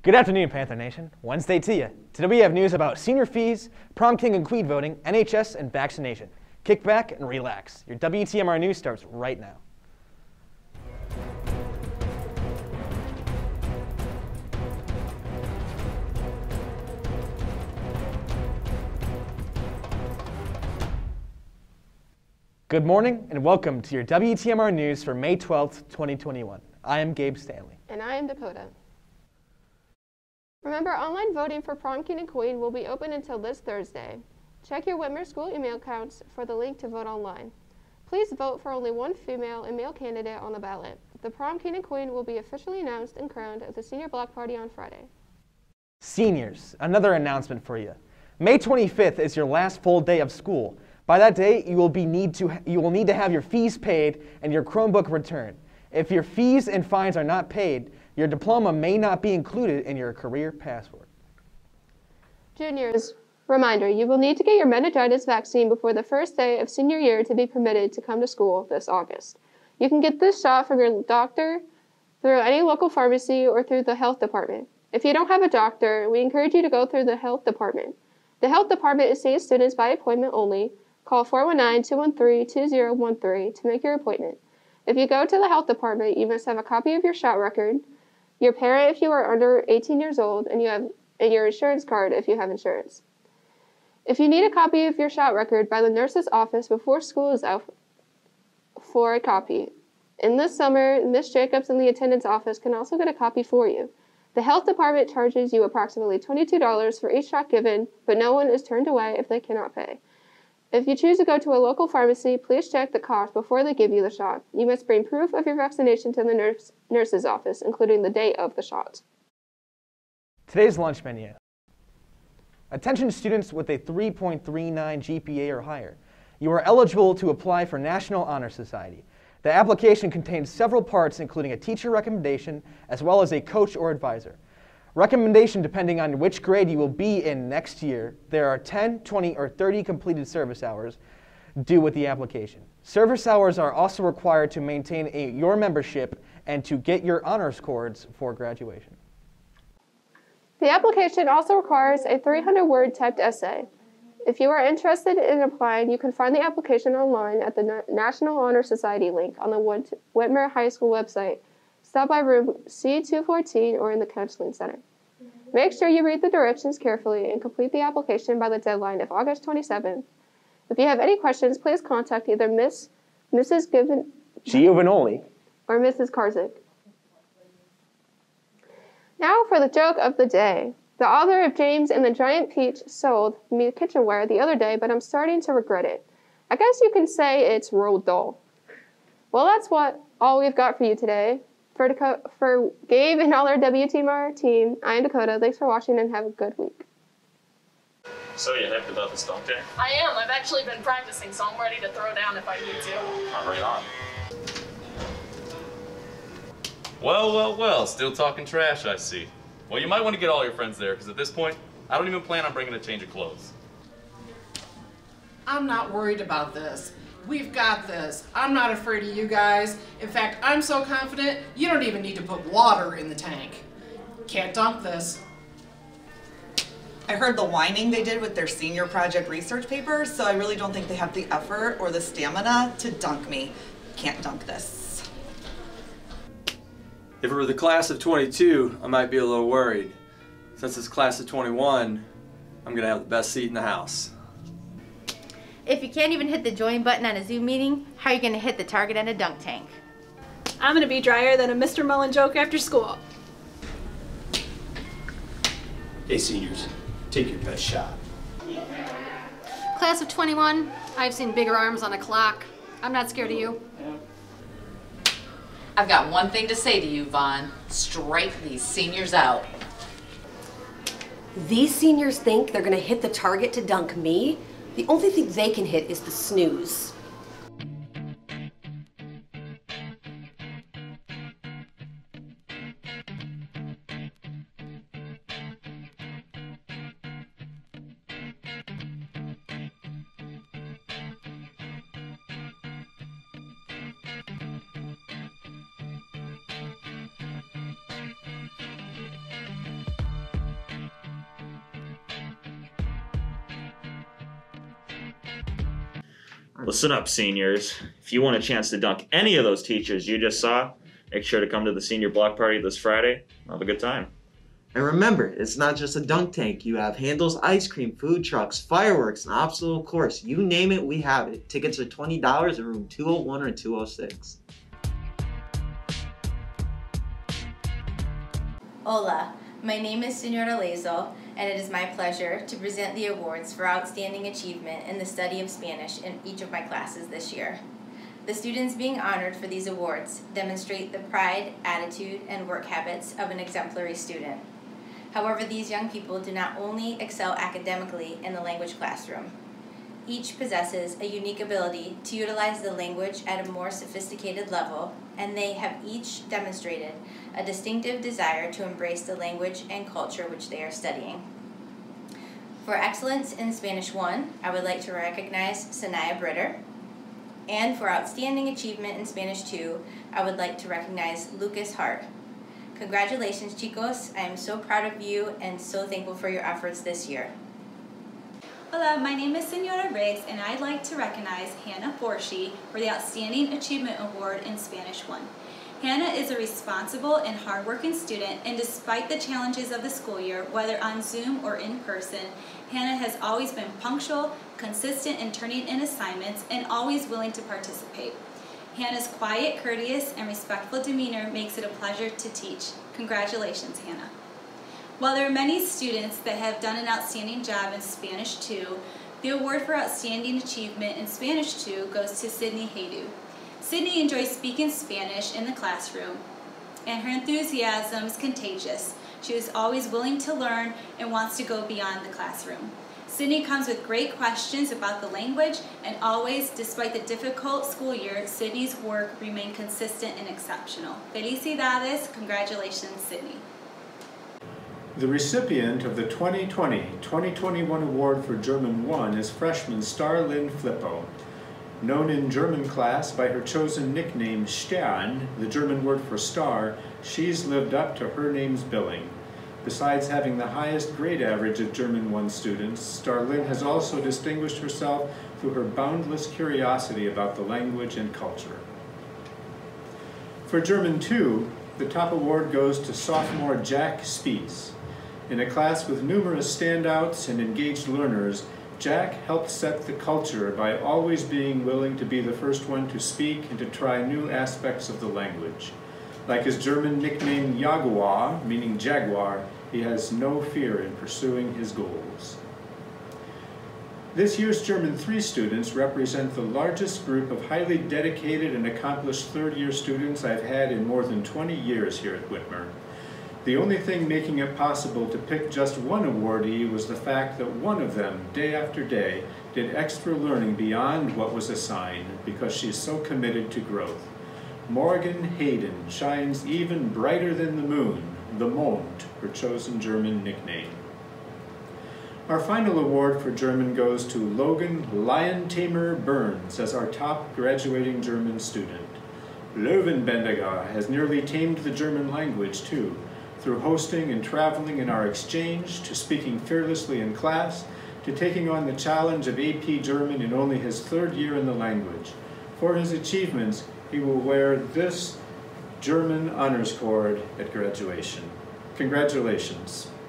Good afternoon, Panther Nation. Wednesday to you. Today we have news about senior fees, prom king and queen voting, NHS, and vaccination. Kick back and relax. Your WTMR news starts right now. Good morning and welcome to your WTMR news for May 12th, 2021. I am Gabe Stanley. And I am Dakota. Remember, online voting for prom king and queen will be open until this Thursday. Check your Whitmer school email accounts for the link to vote online. Please vote for only one female and male candidate on the ballot. The prom king and queen will be officially announced and crowned at the senior block party on Friday. Seniors, another announcement for you. May 25th is your last full day of school. By that day, you will need to have your fees paid and your Chromebook returned. If your fees and fines are not paid, your diploma may not be included in your career password. Juniors, reminder, you will need to get your meningitis vaccine before the first day of senior year to be permitted to come to school this August. You can get this shot from your doctor, through any local pharmacy, or through the health department. If you don't have a doctor, we encourage you to go through the health department. The health department is seeing students by appointment only. Call 419-213-2013 to make your appointment. If you go to the health department, you must have a copy of your shot record, your parent if you are under 18 years old, and your insurance card if you have insurance. If you need a copy of your shot record, by the nurse's office before school is out for a copy. In this summer, Ms. Jacobs in the attendance office can also get a copy for you. The health department charges you approximately $22 for each shot given, but no one is turned away if they cannot pay. If you choose to go to a local pharmacy, please check the cost before they give you the shot. You must bring proof of your vaccination to the nurse's office, including the date of the shot. Today's lunch menu. Attention students with a 3.39 GPA or higher. You are eligible to apply for National Honor Society. The application contains several parts, including a teacher recommendation, as well as a coach or advisor. Recommendation depending on which grade you will be in next year. There are 10, 20, or 30 completed service hours due with the application. Service hours are also required to maintain your membership and to get your honor scores for graduation. The application also requires a 300-word typed essay. If you are interested in applying, you can find the application online at the National Honor Society link on the Whitmer High School website. Stop by room C214 or in the Counseling Center. Make sure you read the directions carefully and complete the application by the deadline of August 27th. If you have any questions, please contact either Mrs. Giovanoli or Mrs. Karzik. Now for the joke of the day. The author of James and the Giant Peach sold me kitchenware the other day, but I'm starting to regret it. I guess you can say it's real dull. Well, that's all we've got for you today. For Gabe and all our WTMR team, I am Dakota. Thanks for watching and have a good week. So you hyped about this dunk tank? I am. I've actually been practicing, so I'm ready to throw down if I need to. Right on. Well, still talking trash, I see. Well, you might want to get all your friends there, because at this point, I don't even plan on bringing a change of clothes. I'm not worried about this. We've got this. I'm not afraid of you guys. In fact, I'm so confident, you don't even need to put water in the tank. Can't dunk this. I heard the whining they did with their senior project research papers, so I really don't think they have the effort or the stamina to dunk me. Can't dunk this. If it were the class of 22, I might be a little worried. Since it's class of 21, I'm gonna have the best seat in the house. If you can't even hit the join button on a Zoom meeting, how are you going to hit the target on a dunk tank? I'm going to be drier than a Mr. Mullen joke after school. Hey seniors, take your best shot. Class of 21, I've seen bigger arms on a clock. I'm not scared of you. I've got one thing to say to you, Vaughn. Strike these seniors out. These seniors think they're going to hit the target to dunk me? The only thing they can hit is the snooze. Listen up, seniors. If you want a chance to dunk any of those teachers you just saw, make sure to come to the senior block party this Friday. Have a good time. And remember, it's not just a dunk tank. You have Handel's ice cream, food trucks, fireworks, an obstacle course. You name it, we have it. Tickets are $20 in room 201 or 206. Hola, my name is Senora Lazo, and it is my pleasure to present the awards for outstanding achievement in the study of Spanish in each of my classes this year. The students being honored for these awards demonstrate the pride, attitude, and work habits of an exemplary student. However, these young people do not only excel academically in the language classroom. Each possesses a unique ability to utilize the language at a more sophisticated level, and they have each demonstrated a distinctive desire to embrace the language and culture which they are studying. For excellence in Spanish 1, I would like to recognize Sanaya Britter. And for outstanding achievement in Spanish 2, I would like to recognize Lucas Hart. Congratulations, chicos. I am so proud of you and so thankful for your efforts this year. Hola, my name is Senora Riggs, and I'd like to recognize Hannah Forshee for the Outstanding Achievement Award in Spanish 1. Hannah is a responsible and hardworking student, and despite the challenges of the school year, whether on Zoom or in person, Hannah has always been punctual, consistent in turning in assignments, and always willing to participate. Hannah's quiet, courteous, and respectful demeanor makes it a pleasure to teach. Congratulations, Hannah. While there are many students that have done an outstanding job in Spanish 2, the award for Outstanding Achievement in Spanish 2 goes to Sydney Haydu. Sydney enjoys speaking Spanish in the classroom, and her enthusiasm is contagious. She is always willing to learn and wants to go beyond the classroom. Sydney comes with great questions about the language, and always, despite the difficult school year, Sydney's work remained consistent and exceptional. Felicidades, congratulations, Sydney. The recipient of the 2020-2021 Award for German 1 is freshman Starlyn Flippo. Known in German class by her chosen nickname Stern, the German word for star, she's lived up to her name's billing. Besides having the highest grade average of German 1 students, Starlyn has also distinguished herself through her boundless curiosity about the language and culture. For German 2, the top award goes to sophomore Jack Spies. In a class with numerous standouts and engaged learners, Jack helped set the culture by always being willing to be the first one to speak and to try new aspects of the language. Like his German nickname Jaguar, meaning jaguar, he has no fear in pursuing his goals. This year's German 3 students represent the largest group of highly dedicated and accomplished third-year students I've had in more than 20 years here at Whitmer. The only thing making it possible to pick just one awardee was the fact that one of them, day after day, did extra learning beyond what was assigned because she's so committed to growth. Morgan Hayden shines even brighter than the moon, the Mond, her chosen German nickname. Our final award for German goes to Logan Lion Tamer Burns as our top graduating German student. Löwenbändiger has nearly tamed the German language too, through hosting and traveling in our exchange, to speaking fearlessly in class, to taking on the challenge of AP German in only his 3rd year in the language. For his achievements, he will wear this German honors cord at graduation. Congratulations.